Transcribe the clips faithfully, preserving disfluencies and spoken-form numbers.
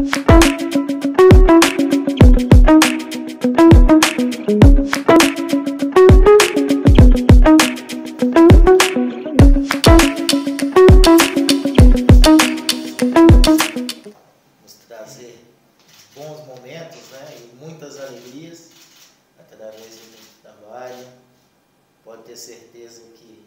Trazer bons momentos, né, e muitas alegrias através do trabalho. Pode ter certeza que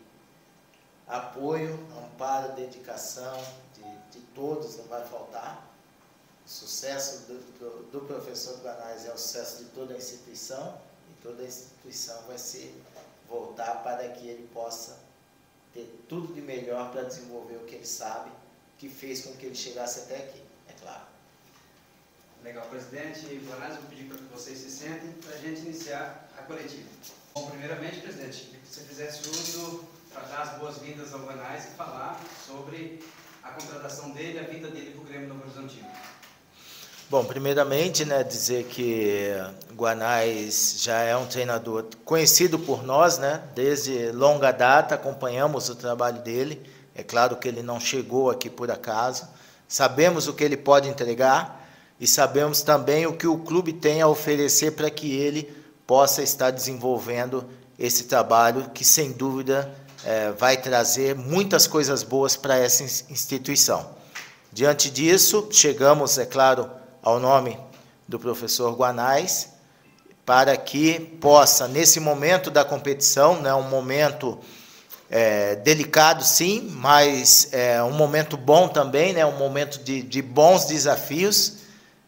apoio, amparo, dedicação de, de todos não vai faltar. O sucesso do, do, do professor Guanais é o sucesso de toda a instituição, e toda a instituição vai se voltar para que ele possa ter tudo de melhor para desenvolver o que ele sabe, que fez com que ele chegasse até aqui, é claro. Legal, presidente Guanais, eu vou pedir para que vocês se sentem para a gente iniciar a coletiva. Bom, primeiramente, presidente, queria que você fizesse uso para dar as boas-vindas ao Guanais e falar sobre a contratação dele, a vinda dele para o Grêmio Novo Horizontino. Bom, primeiramente, né, dizer que Guanais já é um treinador conhecido por nós, né, desde longa data, acompanhamos o trabalho dele. É claro que ele não chegou aqui por acaso, sabemos o que ele pode entregar, e sabemos também o que o clube tem a oferecer para que ele possa estar desenvolvendo esse trabalho que, sem dúvida, é, vai trazer muitas coisas boas para essa instituição. Diante disso, chegamos, é claro, ao nome do professor Guanais, para que possa, nesse momento da competição, né, um momento é, delicado, sim, mas é um momento bom também, né, um momento de, de bons desafios,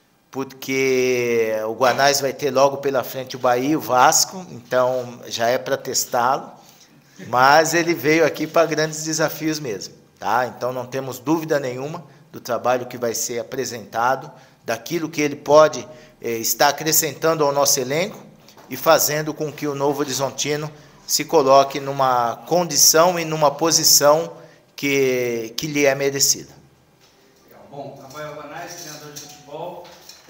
porque o Guanais vai ter logo pela frente o Bahia e o Vasco, então já é para testá-lo, mas ele veio aqui para grandes desafios mesmo, tá? Então não temos dúvida nenhuma do trabalho que vai ser apresentado, daquilo que ele pode eh, estar acrescentando ao nosso elenco e fazendo com que o Novo Horizontino se coloque numa condição e numa posição que, que lhe é merecida. Legal. Bom, Rafael Guanais, treinador de futebol,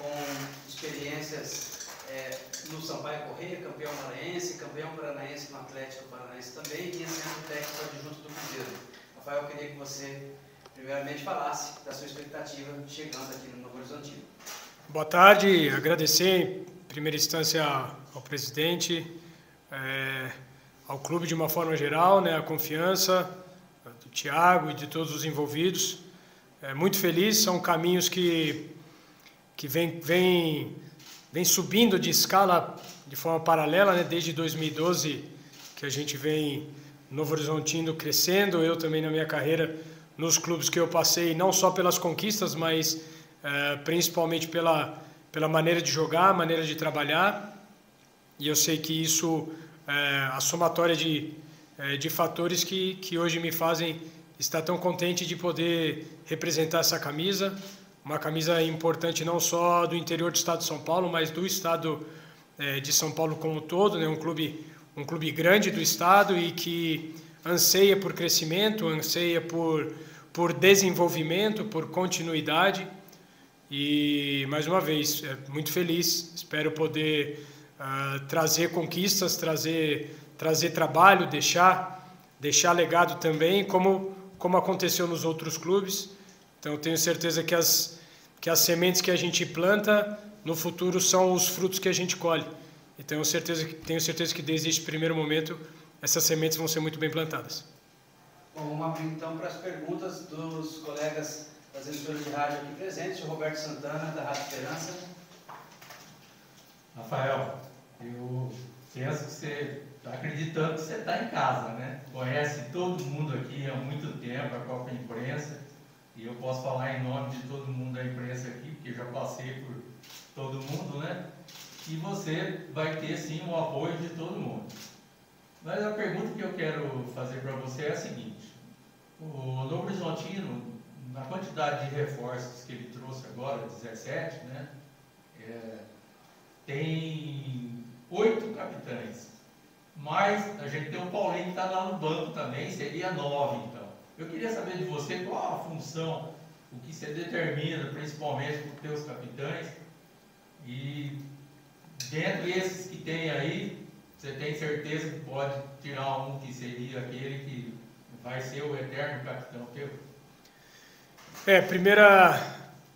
experiências é, no Sampaio Corrêa, campeão maranhense, campeão paranaense no Atlético Paranaense também, e sendo técnico adjunto do Cruzeiro. Rafael, eu queria que você, primeiramente, falasse da sua expectativa chegando aqui no Novo Horizontino. Boa tarde, agradecer em primeira instância ao presidente, é, ao clube de uma forma geral, né, a confiança do Thiago e de todos os envolvidos. É, muito feliz, são caminhos que que vem, vem, vem subindo de escala de forma paralela, né? Desde dois mil e doze que a gente vem Novo Horizontino crescendo, eu também na minha carreira, nos clubes que eu passei, não só pelas conquistas, mas é, principalmente pela, pela maneira de jogar, maneira de trabalhar, e eu sei que isso é a somatória de, é, de fatores que, que hoje me fazem estar tão contente de poder representar essa camisa, uma camisa importante não só do interior do estado de São Paulo, mas do estado é, de São Paulo como um todo, né? um, clube, um clube grande do estado e que anseia por crescimento, anseia por, por desenvolvimento, por continuidade. E, mais uma vez, é, muito feliz, espero poder uh, trazer conquistas, trazer, trazer trabalho, deixar, deixar legado também, como, como aconteceu nos outros clubes. Então, tenho certeza que as, que as sementes que a gente planta, no futuro, são os frutos que a gente colhe. E tenho certeza, tenho certeza que, desde este primeiro momento, essas sementes vão ser muito bem plantadas. Bom, vamos abrir, então, para as perguntas dos colegas das emissoras de rádio aqui presentes. O Roberto Santana, da Rádio Esperança. Rafael, eu penso que você está acreditando que você está em casa, né? Conhece todo mundo aqui há muito tempo, a própria imprensa. E eu posso falar em nome de todo mundo da imprensa aqui, porque já passei por todo mundo, né? E você vai ter, sim, o apoio de todo mundo. Mas a pergunta que eu quero fazer para você é a seguinte. O Novo Horizontino, na quantidade de reforços que ele trouxe agora, dezessete, né? É, tem oito capitães. Mas a gente tem o Paulinho que está lá no banco também, seria nove, então. Eu queria saber de você qual a função, o que você determina, principalmente para os teus capitães, e dentre esses que tem aí, você tem certeza que pode tirar um que seria aquele que vai ser o eterno capitão teu? É, primeira,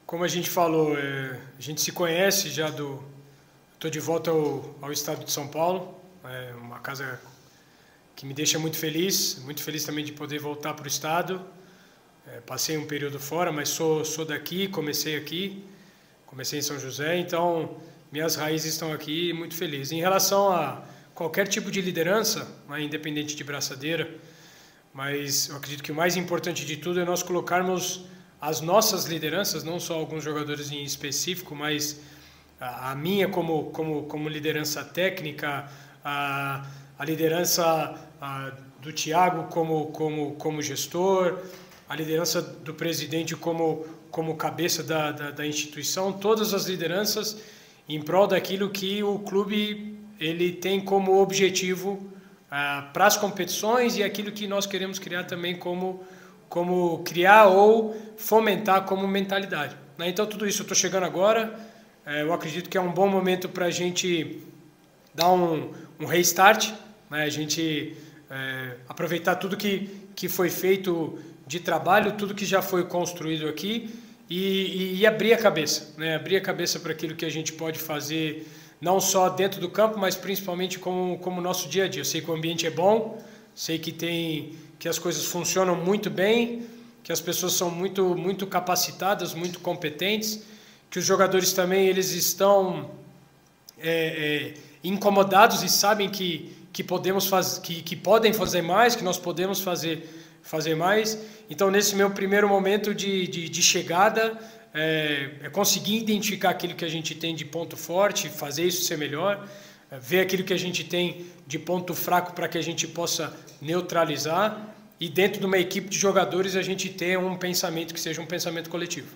como a gente falou, é, a gente se conhece já do... Estou de volta ao, ao estado de São Paulo, é uma casa que me deixa muito feliz, muito feliz também de poder voltar para o estado. É, passei um período fora, mas sou, sou daqui, comecei aqui, comecei em São José, então minhas raízes estão aqui, muito feliz. Em relação a qualquer tipo de liderança, né, independente de braçadeira, mas eu acredito que o mais importante de tudo é nós colocarmos as nossas lideranças, não só alguns jogadores em específico, mas a, a minha como, como, como liderança técnica, a, a liderança a, do Thiago como, como, como gestor, a liderança do presidente como, como cabeça da, da, da instituição, todas as lideranças em prol daquilo que o clube ele tem como objetivo ah, para as competições e aquilo que nós queremos criar também como, como criar ou fomentar como mentalidade. Né? Então, tudo isso eu estou chegando agora, eh, eu acredito que é um bom momento para a gente dar um, um restart, né? A gente eh, aproveitar tudo que, que foi feito de trabalho, tudo que já foi construído aqui e, e, e abrir a cabeça, né? Abrir a cabeça para aquilo que a gente pode fazer, não só dentro do campo, mas principalmente como, como nosso dia a dia. Eu sei que o ambiente é bom, sei que, tem, que as coisas funcionam muito bem, que as pessoas são muito, muito capacitadas, muito competentes, que os jogadores também eles estão é, é, incomodados e sabem que, que, podemos faz, que, que podem fazer mais, que nós podemos fazer, fazer mais. Então, nesse meu primeiro momento de, de, de chegada, é, é conseguir identificar aquilo que a gente tem de ponto forte, fazer isso ser melhor, é, ver aquilo que a gente tem de ponto fraco para que a gente possa neutralizar e dentro de uma equipe de jogadores a gente ter um pensamento que seja um pensamento coletivo.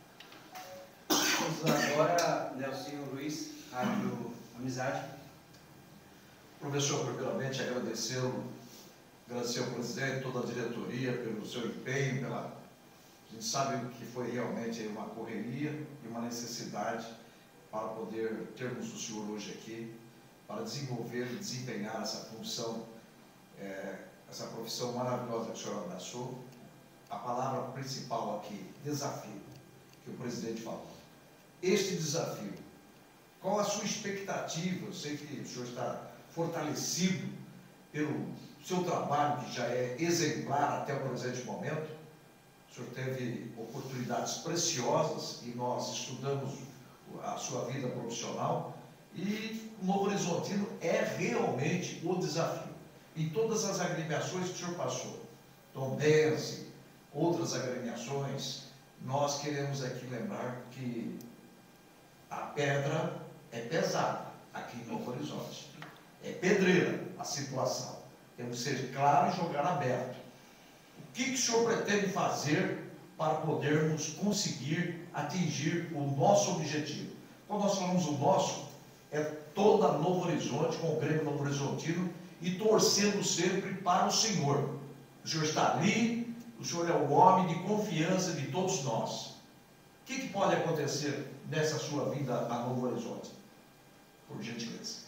Vamos agora, Nelsinho Luiz, Rádio Amizade. Professor, primeiramente agradecê-lo, agradecer ao presidente, toda a diretoria pelo seu empenho, pela... a gente sabe que foi realmente uma correria e uma necessidade para poder termos o senhor hoje aqui, para desenvolver e desempenhar essa função, é, essa profissão maravilhosa que o senhor abraçou. A palavra principal aqui, desafio, que o presidente falou. Este desafio, qual a sua expectativa? Eu sei que o senhor está fortalecido pelo seu trabalho, que já é exemplar até o presente momento. O senhor teve oportunidades preciosas e nós estudamos a sua vida profissional e o Novo Horizontino é realmente o desafio. Em todas as agremiações que o senhor passou, Tombense, outras agremiações, nós queremos aqui lembrar que a pedra é pesada aqui em Novo Horizonte. É pedreira a situação. Temos que ser claro e jogar aberto. O que, que o senhor pretende fazer para podermos conseguir atingir o nosso objetivo? Quando nós falamos o nosso, é toda Novo Horizonte, com o Grêmio Novo Horizontino, e torcendo sempre para o senhor. O senhor está ali, o senhor é o homem de confiança de todos nós. O que, que pode acontecer nessa sua vinda a Novo Horizonte? Por gentileza.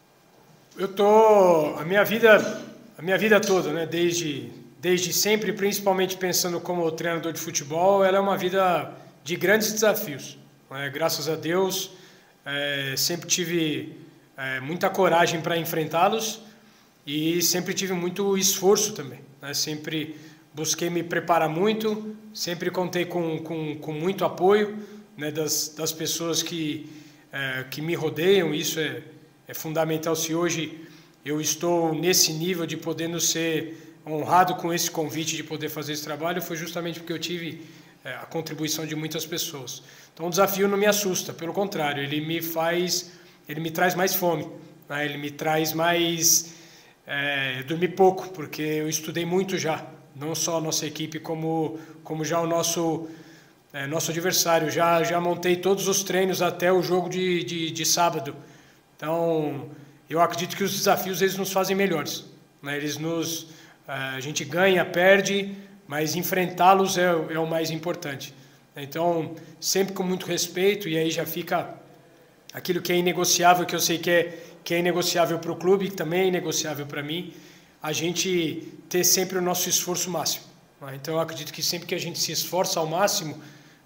Eu tô a minha vida, a minha vida toda, né, desde desde sempre, principalmente pensando como treinador de futebol, ela é uma vida de grandes desafios. Né? Graças a Deus, é, sempre tive é, muita coragem para enfrentá-los e sempre tive muito esforço também. Né? Sempre busquei me preparar muito, sempre contei com, com, com muito apoio, né, das, das pessoas que, é, que me rodeiam. Isso é, é fundamental. Se hoje eu estou nesse nível de podendo ser honrado com esse convite de poder fazer esse trabalho, foi justamente porque eu tive é, a contribuição de muitas pessoas. Então o desafio não me assusta, pelo contrário, ele me faz, ele me traz mais fome, né? Ele me traz mais é, dormir pouco, porque eu estudei muito já, não só a nossa equipe, como, como já o nosso, é, nosso adversário. Já, já montei todos os treinos até o jogo de, de, de sábado. Então, eu acredito que os desafios eles nos fazem melhores. Né? Eles nos, a gente ganha, perde, mas enfrentá-los é, é o mais importante. Então, sempre com muito respeito, e aí já fica aquilo que é inegociável, que eu sei que é, que é inegociável para o clube, que também é inegociável para mim, a gente ter sempre o nosso esforço máximo. Então, eu acredito que sempre que a gente se esforça ao máximo, a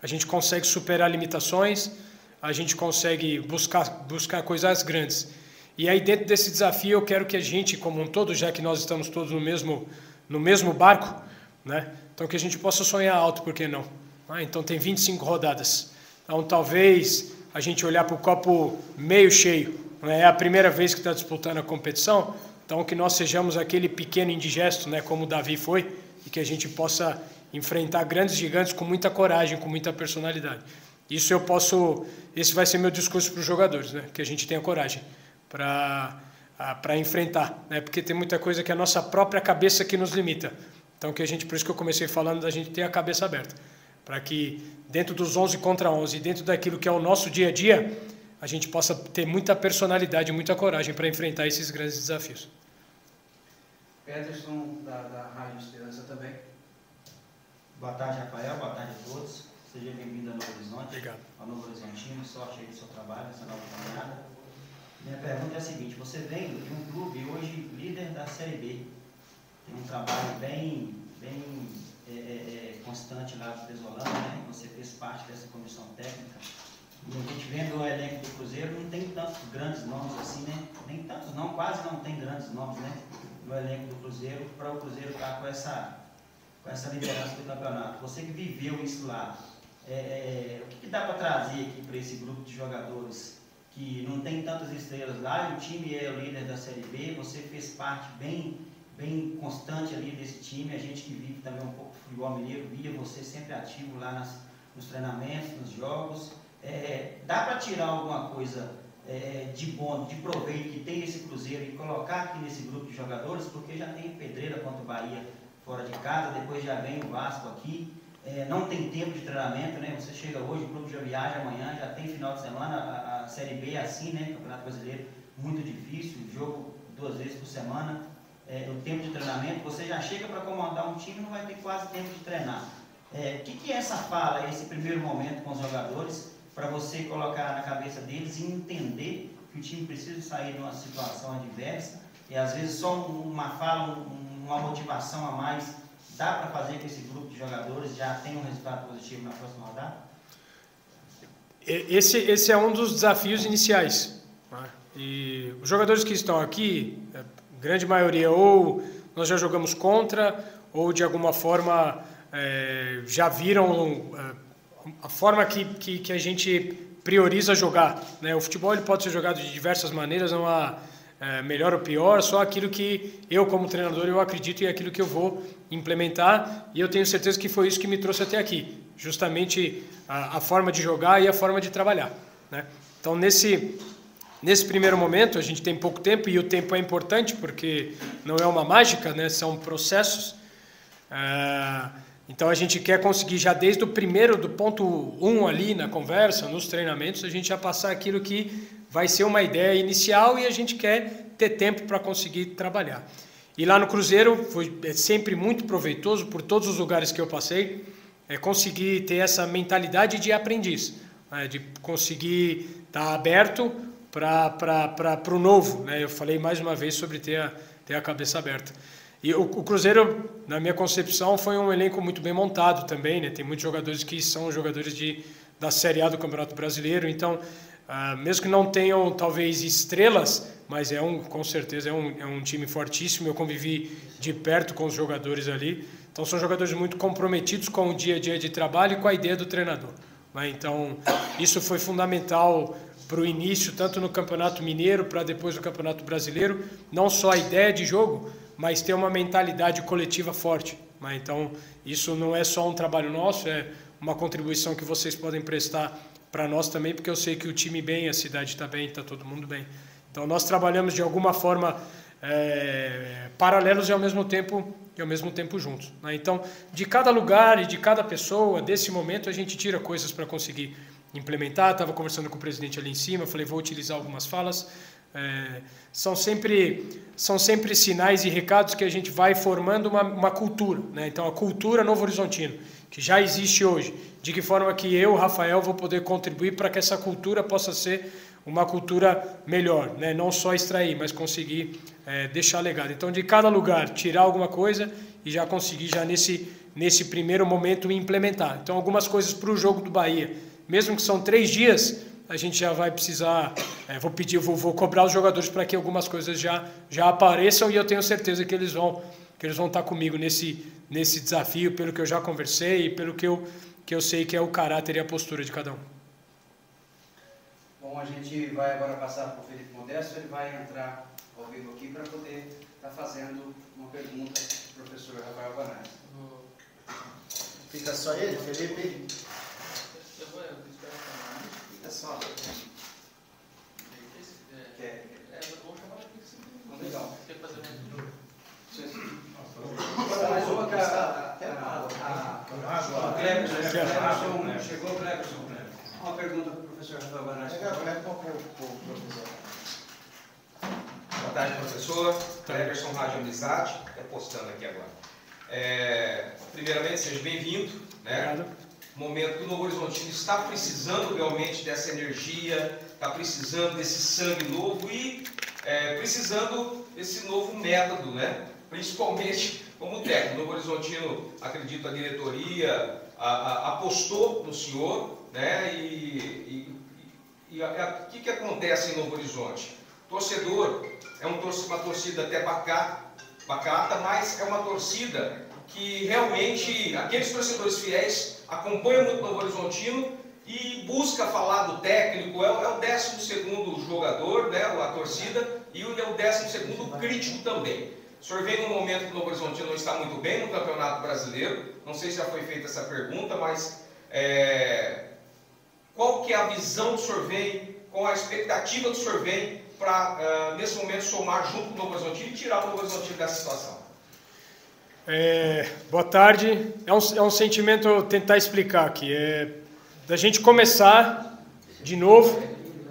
a gente consegue superar limitações, a gente consegue buscar, buscar coisas grandes. E aí, dentro desse desafio, eu quero que a gente, como um todo, já que nós estamos todos no mesmo, no mesmo barco, né? Então que a gente possa sonhar alto, por que não? Ah, então tem vinte e cinco rodadas. Então talvez a gente olhar para o copo meio cheio. Né? É a primeira vez que está disputando a competição, então que nós sejamos aquele pequeno indigesto, né, como o Davi foi, e que a gente possa enfrentar grandes gigantes com muita coragem, com muita personalidade. Isso eu posso, esse vai ser meu discurso para os jogadores, né, que a gente tenha coragem para para enfrentar, né, porque tem muita coisa que é a nossa própria cabeça que nos limita. Então que a gente, por isso que eu comecei falando, da gente ter a cabeça aberta, para que dentro dos onze contra onze, dentro daquilo que é o nosso dia a dia, a gente possa ter muita personalidade, muita coragem para enfrentar esses grandes desafios. Peterson, da, da Rádio Esperança também. Boa tarde, Rafael. Boa tarde a todos. Seja bem-vindo ao Novo Horizonte. Obrigado. Ao Novo Horizontino. Sorte aí do seu trabalho, nessa nova caminhada. Minha pergunta é a seguinte: você vem de um clube hoje líder da Série B, tem um trabalho bem, bem é, é, constante lá do Pesolano, né? Você fez parte dessa comissão técnica. E a gente vendo o elenco do Cruzeiro, não tem tantos grandes nomes assim, né? Nem tantos não, quase não tem grandes nomes, né? No elenco do Cruzeiro, para o Cruzeiro estar com essa, com essa liderança do campeonato. Você que viveu isso lá, é, é, o que, que dá para trazer aqui para esse grupo de jogadores que não tem tantas estrelas lá, e o time é o líder da Série B, você fez parte bem, bem constante ali desse time, a gente que vive também um pouco do futebol mineiro, via você sempre ativo lá nas, nos treinamentos, nos jogos. É, dá para tirar alguma coisa é, de bom, de proveito que tem esse Cruzeiro e colocar aqui nesse grupo de jogadores, porque já tem Pedreira contra o Bahia fora de casa, depois já vem o Vasco aqui, é, não tem tempo de treinamento, né? Você chega hoje, o clube já viaja amanhã, já tem final de semana, a, a Série B é assim, né? Campeonato Brasileiro, muito difícil, jogo duas vezes por semana, é, o tempo de treinamento, você já chega para comandar um time, não vai ter quase tempo de treinar. É, o que, que é essa fala, esse primeiro momento com os jogadores, para você colocar na cabeça deles e entender que o time precisa sair de uma situação adversa e às vezes só uma fala, uma motivação a mais, dá para fazer que esse grupo de jogadores já tenha um resultado positivo na próxima rodada? Esse, esse é um dos desafios iniciais. Né? E os jogadores que estão aqui, a grande maioria, ou nós já jogamos contra, ou de alguma forma é, já viram é, a forma que, que, que a gente prioriza jogar. Né? O futebol ele pode ser jogado de diversas maneiras, não há é, melhor ou pior, só aquilo que eu, como treinador, eu acredito e é aquilo que eu vou implementar, e eu tenho certeza que foi isso que me trouxe até aqui, justamente a, a forma de jogar e a forma de trabalhar. Né? Então, nesse, nesse primeiro momento, a gente tem pouco tempo, e o tempo é importante, porque não é uma mágica, né? São processos. É, Então a gente quer conseguir já desde o primeiro, do ponto um ali na conversa, nos treinamentos, a gente já passar aquilo que vai ser uma ideia inicial e a gente quer ter tempo para conseguir trabalhar. E lá no Cruzeiro foi sempre muito proveitoso, por todos os lugares que eu passei, é conseguir ter essa mentalidade de aprendiz, né, de conseguir estar aberto para o novo. Né? Eu falei mais uma vez sobre ter a, ter a cabeça aberta. E o, o Cruzeiro, na minha concepção, foi um elenco muito bem montado também, né? Tem muitos jogadores que são jogadores de, da Série A do Campeonato Brasileiro, então, ah, mesmo que não tenham, talvez, estrelas, mas é um, com certeza é um, é um time fortíssimo, eu convivi de perto com os jogadores ali, então são jogadores muito comprometidos com o dia a dia de trabalho e com a ideia do treinador. Né? Então, isso foi fundamental para o início, tanto no Campeonato Mineiro, para depois no Campeonato Brasileiro, não só a ideia de jogo, mas ter uma mentalidade coletiva forte. Né? Então, isso não é só um trabalho nosso, é uma contribuição que vocês podem prestar para nós também, porque eu sei que o time bem, a cidade está bem, está todo mundo bem. Então, nós trabalhamos de alguma forma é, paralelos e ao mesmo tempo e ao mesmo tempo juntos. Né? Então, de cada lugar e de cada pessoa, desse momento, a gente tira coisas para conseguir implementar. Estava conversando com o presidente ali em cima, falei, vou utilizar algumas falas. É, são, sempre, são sempre sinais e recados que a gente vai formando uma, uma cultura. Né? Então, a cultura Novo Horizontino, que já existe hoje, de que forma que eu, Rafael, vou poder contribuir para que essa cultura possa ser uma cultura melhor, né? Não só extrair, mas conseguir é, deixar legado. Então, de cada lugar, tirar alguma coisa e já conseguir, já nesse, nesse primeiro momento, implementar. Então, algumas coisas para o jogo do Bahia, mesmo que são três dias, a gente já vai precisar, é, vou pedir, vou, vou cobrar os jogadores para que algumas coisas já, já apareçam, e eu tenho certeza que eles vão, que eles vão estar comigo nesse, nesse desafio, pelo que eu já conversei e pelo que eu, que eu sei que é o caráter e a postura de cada um. Bom, a gente vai agora passar para o Felipe Modesto, ele vai entrar ao vivo aqui para poder estar fazendo uma pergunta para o professor Rafael Guanais. Fica só ele, Felipe? Eu vou esperar. Fica só. Quer? É, vou chamar aqui sim. Legal. Quer fazer uma... Mais uma que a Cleberson chegou, Cleberson. Uma pergunta para o professor Rafael Guanais. Boa tarde, professor. Cleberson, Rádio Amizade, até postando aqui agora. É, primeiramente, seja bem-vindo. Né? Momento que o Novo Horizontino está precisando realmente dessa energia, está precisando desse sangue novo e é, precisando desse novo método, né? Principalmente como técnico. O Novo Horizontino, acredito, a diretoria a, a, apostou no senhor, né? E, e, e o que, que acontece em Novo Horizonte? Torcedor é um, uma torcida até bacata, bacata, mas é uma torcida que realmente, aqueles torcedores fiéis acompanham muito o Novo Horizontino e busca falar do técnico, é, é o décimo segundo jogador, né, a torcida, e é o décimo segundo crítico também. O senhor vem num momento que o Novo Horizontino não está muito bem no Campeonato Brasileiro, não sei se já foi feita essa pergunta, mas é, qual que é a visão do senhor vem, qual a expectativa do senhor vem para, uh, nesse momento, somar junto com o Novo Horizontino e tirar o Novo Horizontino dessa situação? É, boa tarde. É um, é um sentimento, tentar explicar aqui, é da gente começar de novo,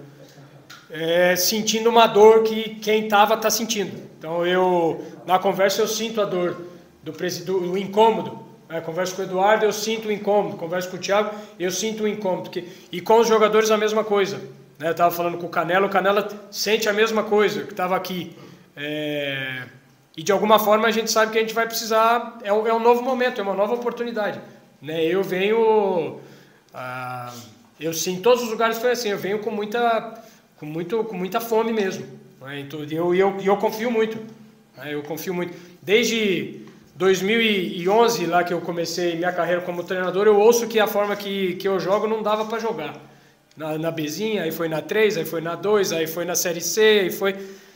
é, sentindo uma dor que quem estava está sentindo. Então, eu, na conversa, eu sinto a dor do, do, do incômodo. É, converso com o Eduardo, eu sinto o incômodo. Converso com o Thiago, eu sinto o incômodo. Que, e com os jogadores, a mesma coisa. Né? Eu estava falando com o Canela, o Canela sente a mesma coisa, que estava aqui. É, e, de alguma forma, a gente sabe que a gente vai precisar... É um, é um novo momento, é uma nova oportunidade. Né? Eu venho... Ah, eu, sim, em todos os lugares foi assim, eu venho com muita, com muito, com muita fome mesmo. Né? Então, eu, eu, eu confio muito. Né? Eu confio muito. Desde dois mil e onze, lá que eu comecei minha carreira como treinador, eu ouço que a forma que, que eu jogo não dava para jogar. Na, na Bzinha, aí foi na três, aí foi na dois, aí foi na Série C, aí foi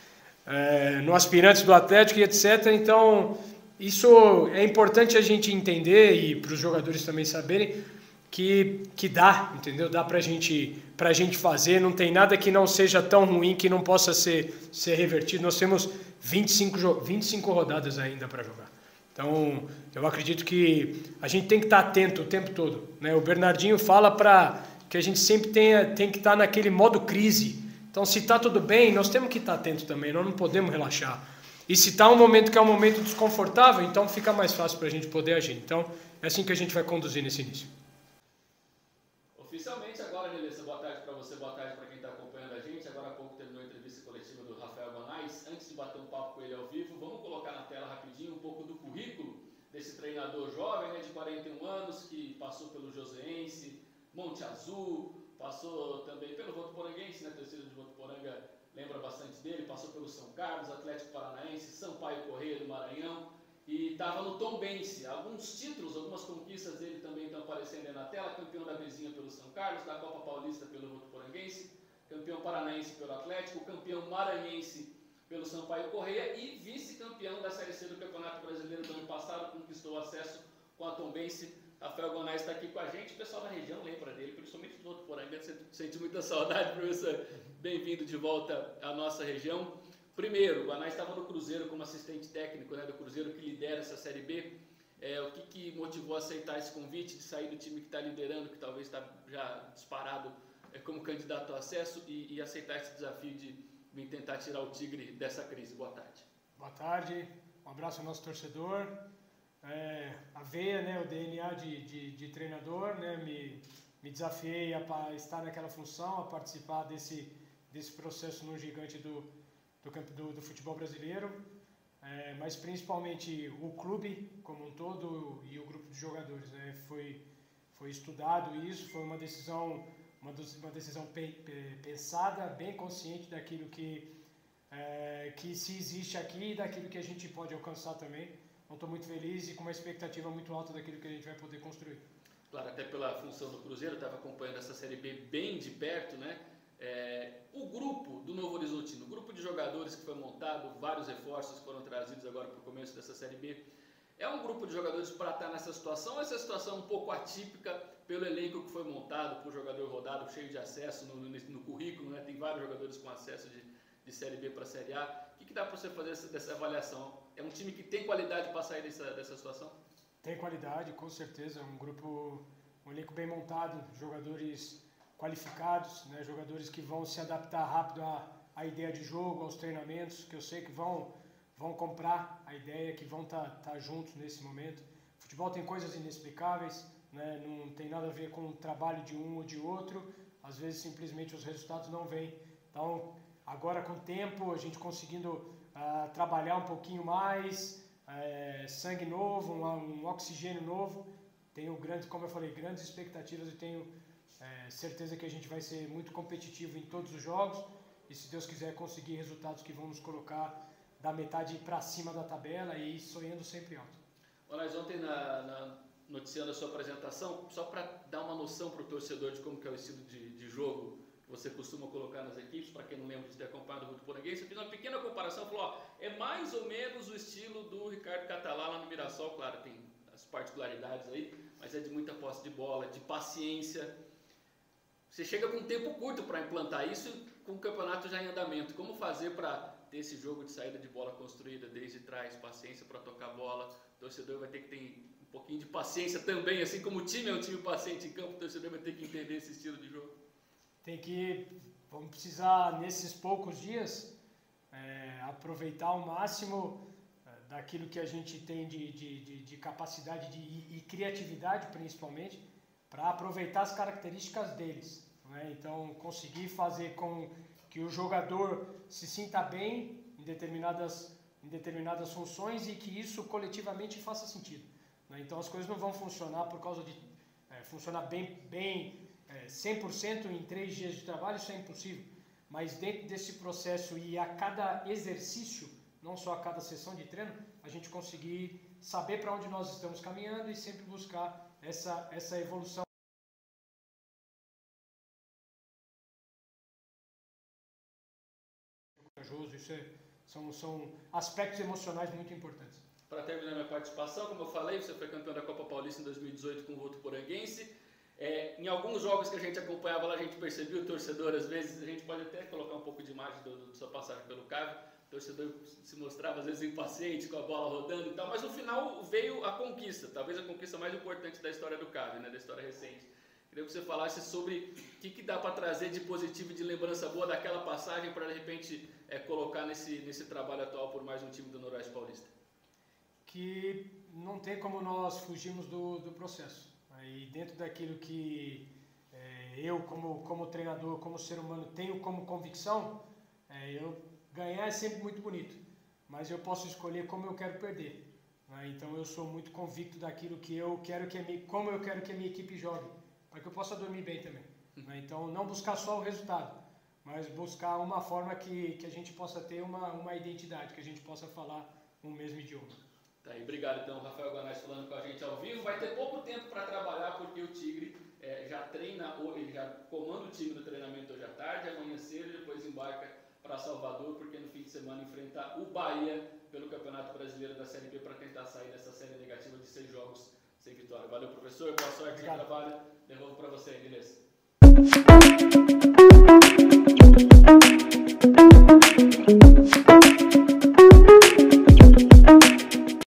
é, no Aspirantes do Atlético e etcétera. Então, isso é importante a gente entender e para os jogadores também saberem que, que dá, entendeu? Dá para gente, a gente fazer, não tem nada que não seja tão ruim que não possa ser, ser revertido. Nós temos vinte e cinco, vinte e cinco rodadas ainda para jogar. Então, eu acredito que a gente tem que estar atento o tempo todo. Né? O Bernardinho fala para que a gente sempre tenha, tem que estar naquele modo crise. Então, se está tudo bem, nós temos que estar atento também, nós não podemos relaxar. E se está um momento que é um momento desconfortável, então fica mais fácil para a gente poder agir. Então, é assim que a gente vai conduzir nesse início. Oficialmente agora, Nelissa, boa tarde para você, boa tarde para quem está acompanhando a gente. Agora há pouco terminou a entrevista coletiva do Rafael Guanais. Antes de bater um papo com ele ao vivo, vamos colocar na tela rapidinho um pouco do currículo desse treinador jovem, né, de quarenta e um anos, que passou pelo Joseense, Monte Azul, passou também pelo Votuporanguense, né, a torcida de Votuporanga lembra bastante dele, passou pelo São Carlos, Atlético Paranaense, Sampaio Corrêa do Maranhão e estava no Tombense. Alguns títulos, algumas conquistas dele também estão aparecendo aí na tela: campeão da Bzinha pelo São Carlos, da Copa Paulista pelo Votuporanguense, campeão paranaense pelo Atlético, campeão maranhense pelo Sampaio Corrêa e vice-campeão da Série C do Campeonato Brasileiro do ano passado, conquistou acesso com a Tombense. Rafael Guanais está aqui com a gente, o pessoal da região lembra dele, principalmente do Votuporanga, sente muita saudade, professor. Bem-vindo de volta à nossa região. Primeiro, o Guanais estava no Cruzeiro como assistente técnico, né, do Cruzeiro que lidera essa Série B. É, o que, que motivou a aceitar esse convite de sair do time que está liderando, que talvez está já disparado é, como candidato ao acesso, e, e aceitar esse desafio de vir tentar tirar o Tigre dessa crise? Boa tarde. Boa tarde, um abraço ao nosso torcedor. É, a veia, né, o D N A de, de, de treinador, né, me, me desafiei a, a estar naquela função, a participar desse, desse processo no gigante do, do, do, do futebol brasileiro. é, mas principalmente o clube como um todo e o grupo de jogadores, né? Foi, foi estudado isso, foi uma decisão, uma, uma decisão pe, pe, pensada, bem consciente daquilo que, é, que se existe aqui e daquilo que a gente pode alcançar também. Então estou muito feliz e com uma expectativa muito alta daquilo que a gente vai poder construir. Claro, até pela função do Cruzeiro, estava acompanhando essa Série B bem de perto, né? É, o grupo do Novo Horizontino, o grupo de jogadores que foi montado, vários reforços foram trazidos agora para o começo dessa Série B, é um grupo de jogadores para estar nessa situação, essa situação um pouco atípica pelo elenco que foi montado, por jogador rodado, cheio de acesso no, no, no currículo, né? Tem vários jogadores com acesso de, de Série B para Série A. O que, que dá para você fazer essa, dessa avaliação? É um time que tem qualidade para sair dessa, dessa situação? Tem qualidade, com certeza, é um grupo, um elenco bem montado, jogadores qualificados, né, jogadores que vão se adaptar rápido à, à ideia de jogo, aos treinamentos, que eu sei que vão, vão comprar a ideia, que vão estar tá, tá juntos nesse momento. Futebol tem coisas inexplicáveis, né, não tem nada a ver com o trabalho de um ou de outro, às vezes simplesmente os resultados não vêm. Então, agora com o tempo, a gente conseguindo uh, trabalhar um pouquinho mais, uh, sangue novo, um, um oxigênio novo, tenho grandes, como eu falei, grandes expectativas e tenho É, certeza que a gente vai ser muito competitivo em todos os jogos e, se Deus quiser, conseguir resultados que vão nos colocar da metade para cima da tabela e sonhando sempre alto. Nós ontem, na, na, noticiando a sua apresentação, só para dar uma noção para o torcedor de como que é o estilo de, de jogo que você costuma colocar nas equipes, para quem não lembra de ter acompanhado o Votuporanguense, eu fiz uma pequena comparação, falou, ó, é mais ou menos o estilo do Ricardo Catalá lá no Mirassol, claro, tem as particularidades aí, mas é de muita posse de bola, de paciência. Você chega com um tempo curto para implantar isso com o campeonato já em andamento. Como fazer para ter esse jogo de saída de bola construída desde trás, paciência para tocar a bola? O torcedor vai ter que ter um pouquinho de paciência também, assim como o time é um time paciente em campo, o torcedor vai ter que entender esse estilo de jogo. Tem que, vamos precisar nesses poucos dias, é, aproveitar ao máximo é, daquilo que a gente tem de, de, de, de capacidade de, e, e criatividade principalmente, para aproveitar as características deles, né? Então, conseguir fazer com que o jogador se sinta bem em determinadas, em determinadas funções e que isso coletivamente faça sentido, né? Então, as coisas não vão funcionar por causa de é, funcionar bem, bem é, cem por cento em três dias de trabalho, isso é impossível, mas dentro desse processo e a cada exercício, não só a cada sessão de treino, a gente conseguir saber para onde nós estamos caminhando e sempre buscar essa, essa evolução. Corajoso, isso é, são, são aspectos emocionais muito importantes. Para terminar minha participação, como eu falei, você foi campeão da Copa Paulista em dois mil e dezoito com o Votuporanguense. É, em alguns jogos que a gente acompanhava lá, a gente percebia o torcedor, às vezes, a gente pode até colocar um pouco de imagem da sua passagem pelo Cave, o torcedor se mostrava às vezes impaciente com a bola rodando e tal, mas no final veio a conquista, talvez a conquista mais importante da história do Cave, né, da história recente. Queria que você falasse sobre o que, que dá para trazer de positivo e de lembrança boa daquela passagem para, de repente, é, colocar nesse, nesse trabalho atual por mais um time do Noroeste Paulista. Que não tem como nós fugirmos do, do processo. E dentro daquilo que é, eu, como, como treinador, como ser humano, tenho como convicção, é, eu ganhar é sempre muito bonito, mas eu posso escolher como eu quero perder, né? Então eu sou muito convicto daquilo que eu quero que a minha, como eu quero que a minha equipe jogue, para que eu possa dormir bem também, né? Então não buscar só o resultado, mas buscar uma forma que, que a gente possa ter uma, uma identidade, que a gente possa falar o mesmo idioma. Tá aí, obrigado então, Rafael Guanais falando com a gente ao vivo. Vai ter pouco tempo para trabalhar porque o Tigre é, já treina, ele já comanda o time no treinamento hoje à tarde, amanhã cedo e depois embarca para Salvador, porque no fim de semana enfrenta o Bahia pelo Campeonato Brasileiro da Série B para tentar sair dessa série negativa de seis jogos sem vitória. Valeu, professor, boa sorte no trabalho. Devolvo para você, Inês.